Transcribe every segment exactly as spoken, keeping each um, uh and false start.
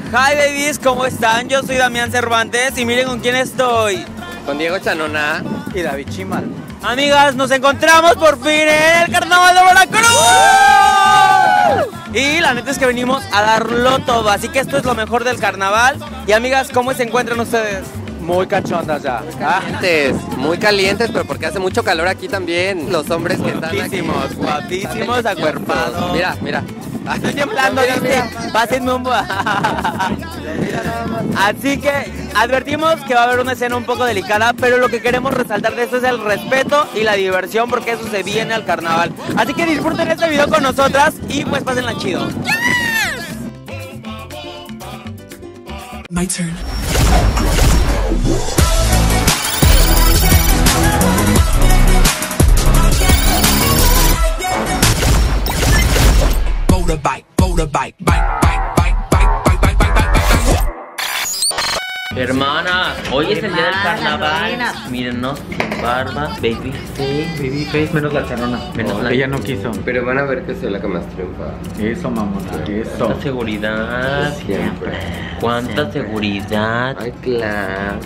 Hi babies, ¿cómo están? Yo soy Damián Cervantes y miren con quién estoy. Con Diego Chanona y David Chimal. Amigas, nos encontramos por fin en el Carnaval de Veracruz. Y la neta es que venimos a darlo todo, así que esto es lo mejor del carnaval. Y amigas, ¿cómo se encuentran ustedes? Muy cachondas ya. Calientes, muy calientes, pero porque hace mucho calor aquí también. Los hombres que están aquí. Guapísimos, guapísimos, acuerpados. Mira, mira. Estoy temblando, ¿viste? Pásenme un... Así que advertimos que va a haber una escena un poco delicada, pero lo que queremos resaltar de esto es el respeto y la diversión, porque eso se viene al carnaval. Así que disfruten este video con nosotras y pues pásenla chido. My turn. Motorbike, motorbike, bike, bike, bike, bike, bike, bike, bike, bike, bike. Hermana, hoy es el día del Hermana, carnaval. Lorena. Mírennos, barba, baby face. Baby face menos la chanona. Menos Oh, la- ella no quiso. Pero van a ver que soy la que más triunfa. Eso, mamona, eso. Cuánta seguridad. Siempre. Cuánta Siempre. seguridad. Ay, claro.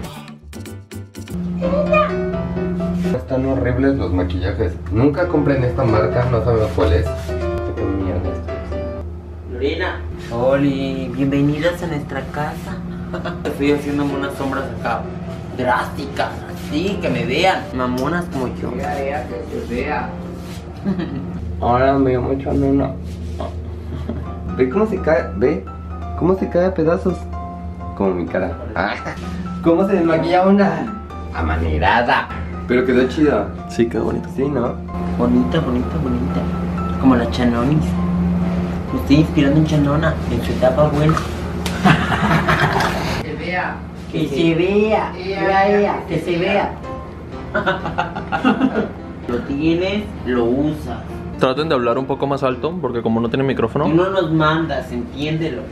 Están horribles los maquillajes. Nunca compren esta marca, no sabemos cuál es. Qué mierda esto. Lorena, Oli, bienvenidas a nuestra casa. Estoy haciéndome unas sombras acá drásticas, así que me vean mamonas como yo. Vea, vea, que se vea. Ahora me llamo Chanona. Ve cómo se cae, ve cómo se cae a pedazos. Como mi cara. Ah, cómo se desmaquilla una amanerada. Pero quedó chida. Sí, quedó bonito. Sí, ¿no? Bonita, bonita, bonita. Como la Chanonis. Me estoy inspirando en Chanona, en su etapa buena. Que se vea. Que se vea, vea ella, que se vea. Lo tienes, lo usas. Traten de hablar un poco más alto, porque como no tienen micrófono. Y no nos mandas, entiéndelo.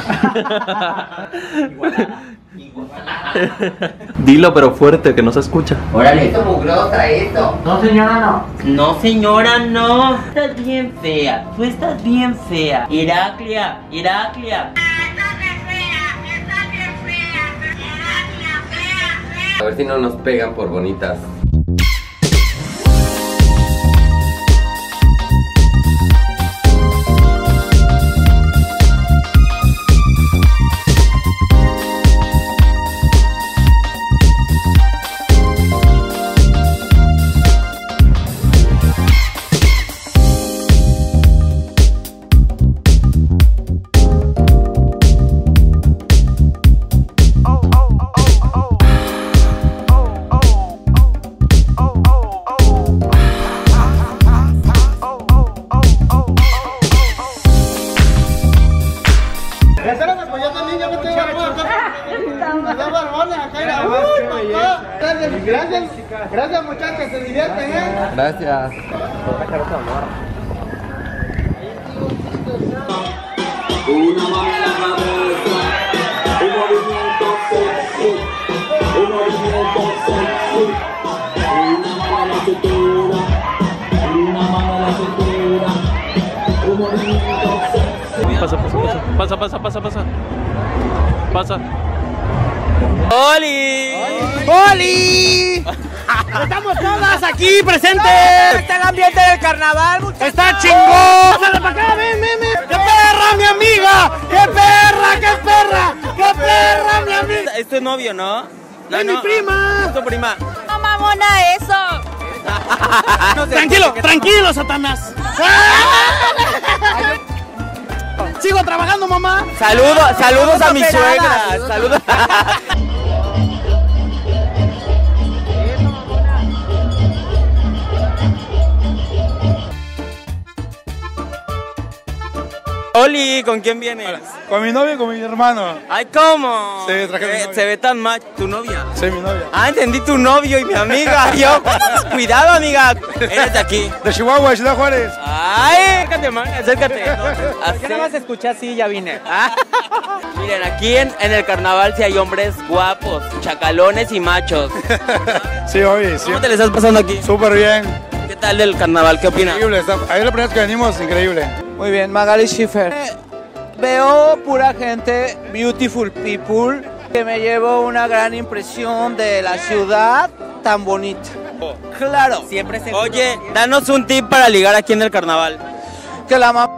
Igualada, igualada. Dilo pero fuerte, que no se escucha. Órale. Esto mugrosa, esto. No señora, no. No señora, no. Estás bien fea, tú estás bien fea. Heraclia, Heraclia. A ver si no nos pegan por bonitas. Gracias, gracias muchachos, se divierten, ¿eh? Gracias. Una mano en la cabeza, un movimiento sexy, un movimiento sexy, una mano en la cintura, una mano en la cintura, un movimiento sexy. Pasa, pasa, pasa, pasa, pasa, pasa, pasa. ¡Oli! ¡Oli! ¡Estamos todas aquí presentes! ¡Está el ambiente del carnaval, muchachos! ¡Está chingón! ¡Pásale para acá, ven, ven, ven! ¡Qué perra, mi amiga! ¡Qué perra, qué perra! ¡Qué perra, mi amiga! Es tu novio, ¿no? No, ¡Es mi no. prima! Es tu prima. No mamona eso. No sé, Tranquilo, ¿qué- tranquilo, Satanás. Sigo trabajando, mamá. Saludos, saludos a mi suegra. Saludos. Oli, ¿con quién vienes? Con mi novio y con mi hermano. Ay, ¿cómo? Sí, traje a mi Eh, novia. Se ve tan mal. ¿Tu novia? Soy mi novia. Ah, entendí, tu novio y mi amiga. Yo, cuidado, amiga. Eres de aquí. De Chihuahua, Ciudad Juárez. Ay, acércate, man, acércate. ¿Qué nada más escuché así ya vine? Ah. Miren, aquí en, en el carnaval sí hay hombres guapos, chacalones y machos. Sí, oye, sí. ¿Cómo te le estás pasando aquí? Súper bien. ¿Qué tal del carnaval? ¿Qué opinas? Increíble. Está... Ahí es la primera vez que venimos, increíble. Muy bien, Magali Schiffer. Veo pura gente, beautiful people, que me llevo una gran impresión de la ciudad tan bonita. Claro. Siempre se... Oye, danos un tip para ligar aquí en el carnaval. Que la mamá...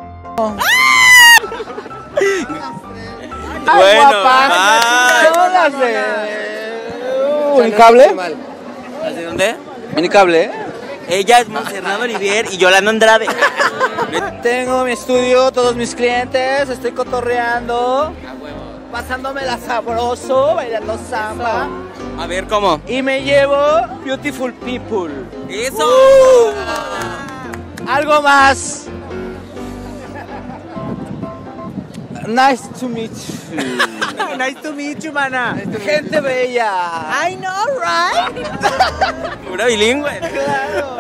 Bueno, guapa, son las de... ¿Unicable? ¿De dónde? ¿Unicable? Ella es Montserrat Olivier y Yolanda Andrade. Tengo mi estudio, todos mis clientes, estoy cotorreando, pasándomela sabroso, bailando samba. A ver, ¿cómo? Y me llevo beautiful people. ¡Eso! Uh, algo más. Nice to meet you. Nice to meet you, mana. Gente bella. I know, right? Pura bilingüe. Claro.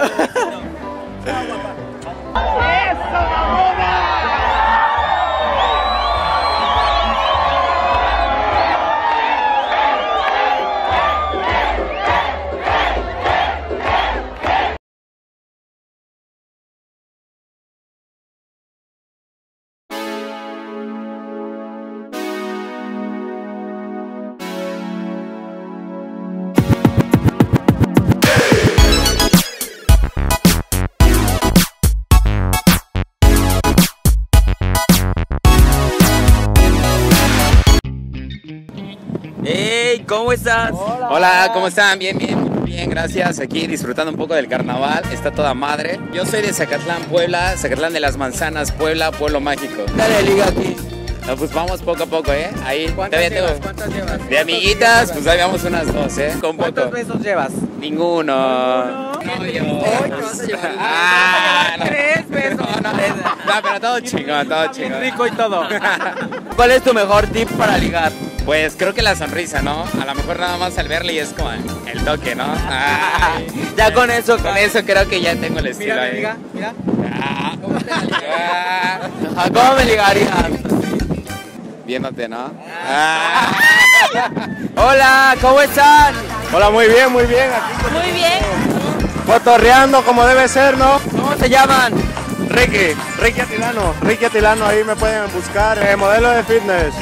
¡Hey! ¿Cómo estás? Hola. Hola, ¿cómo están? Bien, bien, bien, gracias. Aquí disfrutando un poco del carnaval, está toda madre. Yo soy de Zacatlán, Puebla, Zacatlán de las Manzanas, Puebla, pueblo mágico. Dale, liga aquí. No, pues vamos poco a poco, ¿eh? Ahí ¿Cuántas todavía llevas? tengo. ¿Cuántas llevas? De amiguitas, pues ahí vamos unas dos, ¿eh? Con poco. ¿Cuántos besos llevas? Ninguno. No, yo. Ah, no. Tres besos. No, no, no, pero todo chingón, todo chingón. Rico y todo. ¿Cuál es tu mejor tip para ligar? Pues creo que la sonrisa, ¿no? A lo mejor nada más al verle y es como el toque, ¿no? Ay, ya con eso, con eso creo que ya tengo el estilo. Mira, ahí. amiga, mira. Ah, ¿cómo te ligar? Ajá, ¿cómo me ligarías? Viéndote, ¿no? Ah. Hola, ¿cómo están? Hola, muy bien, muy bien. Aquí Muy bien. cotorreando como debe ser, ¿no? ¿Cómo se llaman? Ricky, Ricky Atilano. Ricky Atilano, ahí me pueden buscar. Eh, modelo de fitness.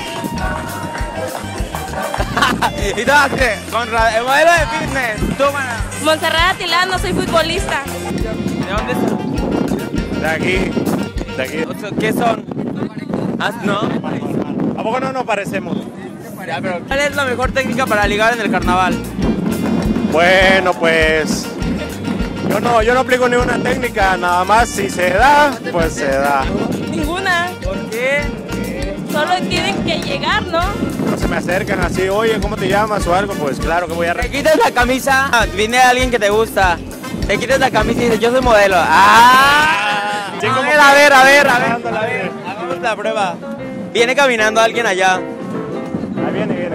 ¿Y tú qué? Conrad, el modelo de fitness. Tú, mana. Montserrat Atilano, soy futbolista. ¿De dónde son? De aquí, de aquí. ¿Qué son? Ah, ¿no? ¿A poco no nos parecemos? Ya, pero ¿cuál es la mejor técnica para ligar en el carnaval? Bueno, pues yo no, yo no aplico ninguna técnica, nada más si se da, pues se da. Ninguna. ¿Por qué? Solo tienen que llegar, ¿no? No se me acercan así, oye, ¿cómo te llamas o algo? Pues claro que voy a... Te quitas la camisa, viene alguien que te gusta. Te quitas la camisa y dices, yo soy modelo. ¡Ah! Sí, a como ver, que- a ver, a ver, a ver, a ver. Hagamos la prueba. Viene caminando alguien allá. Ahí viene, viene.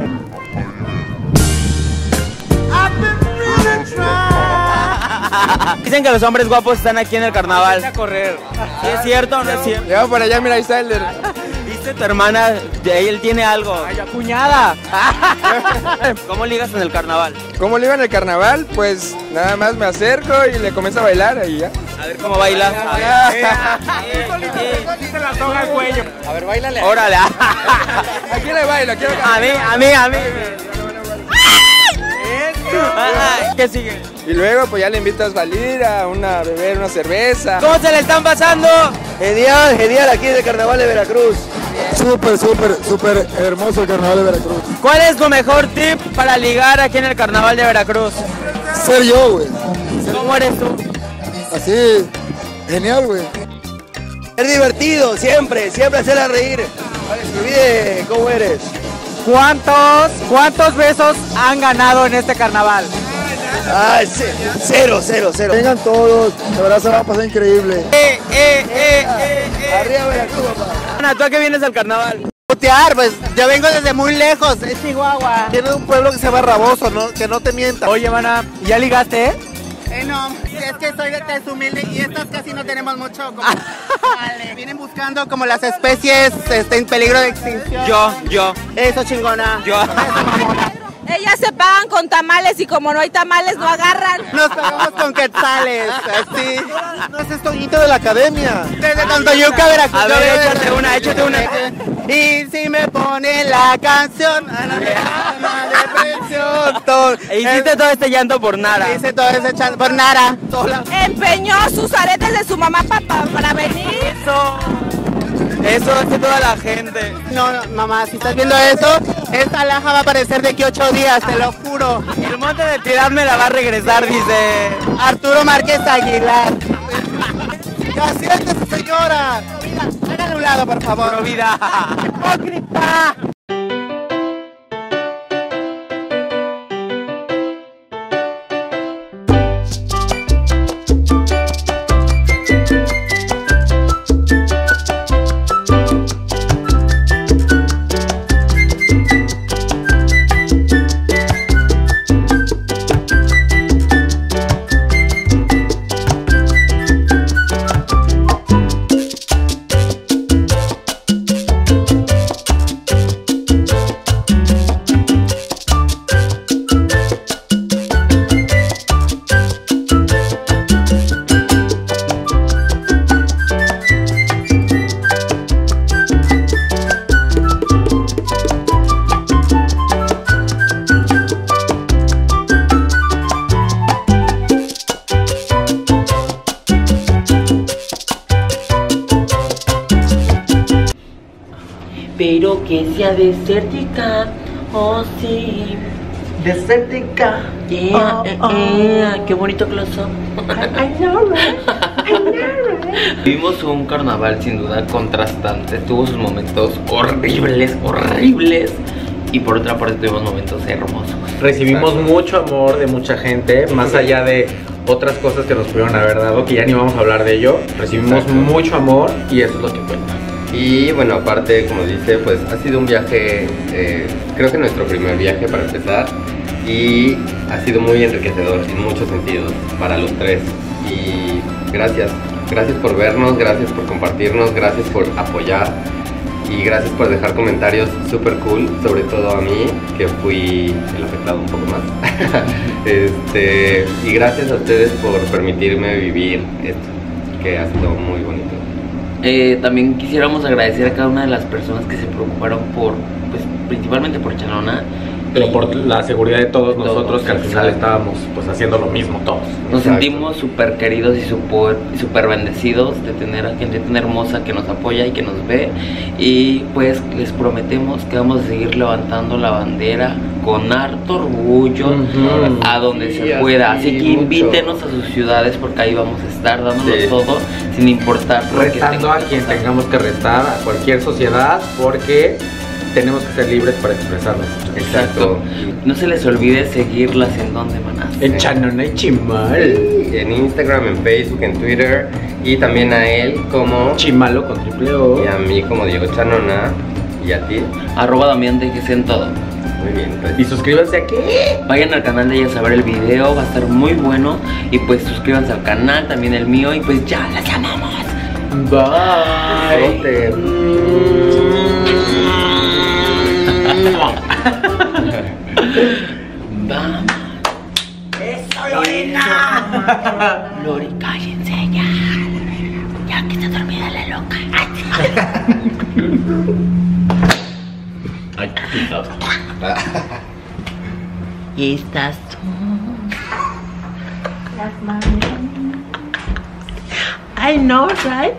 Dicen que los hombres guapos están aquí en el carnaval. A correr. ¿Sí es cierto o no es cierto? Lleva por allá, mira, ahí está el del... ¿Viste tu hermana? De ahí él tiene algo. Ay, cuñada. ¿Cómo ligas en el carnaval? ¿Cómo le iba en el carnaval? Pues nada más me acerco y le comienzo a bailar y ya. A ver cómo baila. A ver. Se la toca el cuello. A ver, bailale. Órale. ¿A quién le bailo? ¿A quién le A mí, a mí, a mí. Ajá, ¿qué sigue? Y luego pues ya le invito a salir a una, a beber una cerveza. ¿Cómo se le están pasando? Genial, genial aquí en el carnaval de Veracruz. Súper, súper, súper hermoso el carnaval de Veracruz. ¿Cuál es tu mejor tip para ligar aquí en el carnaval de Veracruz? Ser yo, güey. ¿Cómo eres tú? Así, genial, güey. Ser divertido, siempre, siempre hacerla reír. Para que se olvide cómo eres. ¿Cuántos, ¿Cuántos besos han ganado en este carnaval? Ah, cero, cero, cero. Vengan todos, de verdad se va a pasar increíble. Eh, eh, eh, eh, eh. Arriba Veracruz, papá. Ana, ¿tú a qué vienes al carnaval? Putear, pues yo vengo desde muy lejos, es Chihuahua. Tiene un pueblo que se llama Raboso, ¿no? Que no te mienta. Oye, mana, ¿ya ligaste? Eh, no, es que soy de tez humilde y estas casi no tenemos mucho. Como, vale. Vienen buscando como las especies este, en peligro de extinción. Yo, yo, Eso chingona. yo. Eso mamona. Ellas se pagan con tamales y como no hay tamales no agarran. Nos pagamos con quetzales, así. No es estoñito de la academia. Desde Tontoyuca, Veracruz. A ver, échate una, échate una. Y si me pone la canción, Ana de Ana depresión. todo. E hiciste todo este llanto por Nara. Hice todo ese llanto por Nara. Sola. Empeñó sus aretes de su mamá papá para venir. Eso. Eso hace toda la gente. No, no, mamá, si estás viendo eso, esta alhaja va a aparecer de aquí ocho días, te lo juro. El monte de piedad me la va a regresar, dice Arturo Márquez Aguilar. ¡Ya siéntese, señora! Háganle un lado, por favor. Puro vida. ¡Hipócrita! Pero que sea desértica, oh sí. Desértica. Yeah, Oh, eh, oh. eh, qué bonito close-up. I know, right? I know, right? Vivimos un carnaval sin duda contrastante, tuvo sus momentos horribles, horribles, y por otra parte tuvimos momentos hermosos. Recibimos mucho amor de mucha gente, más allá de otras cosas que nos pudieron haber dado, que ya ni vamos a hablar de ello. Recibimos Exacto. mucho amor y eso es lo que cuenta. Y bueno, aparte, como dice, pues ha sido un viaje, eh, creo que nuestro primer viaje para empezar, y ha sido muy enriquecedor en muchos sentidos para los tres. Y gracias, gracias por vernos, gracias por compartirnos, gracias por apoyar y gracias por dejar comentarios súper cool, sobre todo a mí, que fui el afectado un poco más. este, y gracias a ustedes por permitirme vivir esto, que ha sido muy bonito. Eh, también quisiéramos agradecer a cada una de las personas que se preocuparon por, pues principalmente por Chanona. Pero por la seguridad de todos, Todos, nosotros, que al final exacto. estábamos pues haciendo lo mismo todos. Nos Exacto. sentimos súper queridos y súper super bendecidos de tener a gente tan hermosa que nos apoya y que nos ve. Y pues les prometemos que vamos a seguir levantando la bandera con harto orgullo Ujú. a donde Sí, se pueda. Así que así, mucho. invítenos a sus ciudades porque ahí vamos a estar dándolo Sí. todo sin importar lo que Retando tenga a que quien pasar. tengamos que retar, a cualquier sociedad, porque tenemos que ser libres para expresarnos. Exacto. No se les olvide seguirlas en donde manas. En Chanona y Chimal. En Instagram, en Facebook, en Twitter, y también a él como Chimalo con triple O. y a mí como Diego Chanona, y a ti. Arroba Damián de Gesen todo. Muy bien, pues. Y suscríbanse aquí. Vayan al canal de ellas a ver el video, va a estar muy bueno. Y pues suscríbanse al canal, también el mío. Y pues ya, las amamos. Bye. Frote. Vamos. ¡Eso, Lorena! Lori, cállense ya. Ya que está dormida la loca. Ay, cuidado. Y estas son Las mami. I know, right?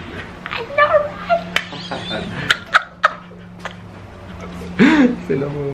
Se lo